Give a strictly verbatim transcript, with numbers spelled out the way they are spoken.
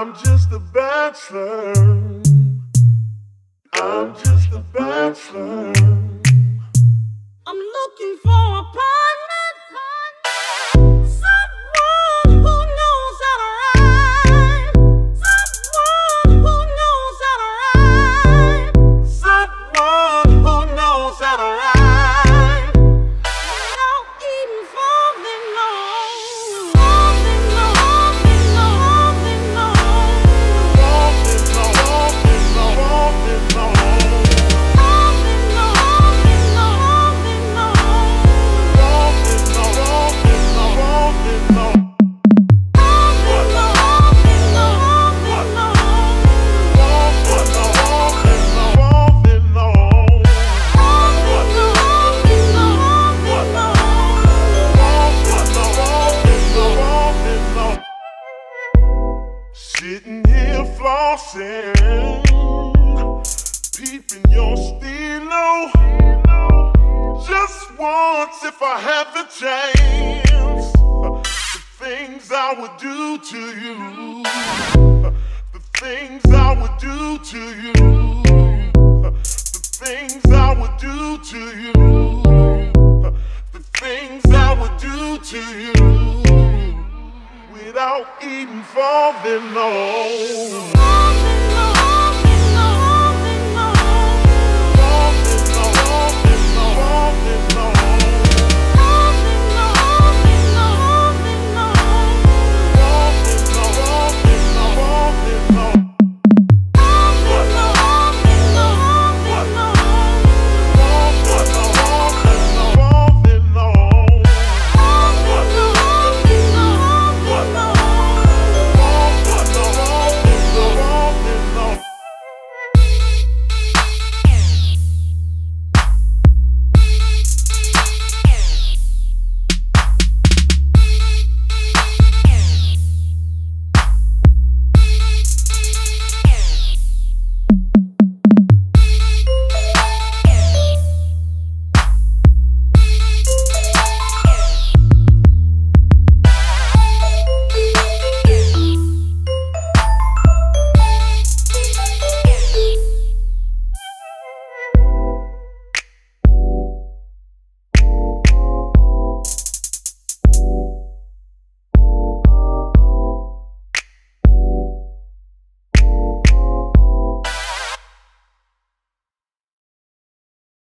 I'm just a bachelor. I'm just a bachelor. I'm looking for a partner, someone who knows how to ride, someone who knows how to ride, Someone who knows how to ride without even falling low, falling low, falling low, falling low, walking low, walking low, walking low, falling low, falling low, falling low. walking low, walking low, walking low. Sitting here flossing, peeping your stilo. Just once, if I had the chance, the things I would do to you, the things I would do to you, the things I would do to you, the things I would do to you without even falling low.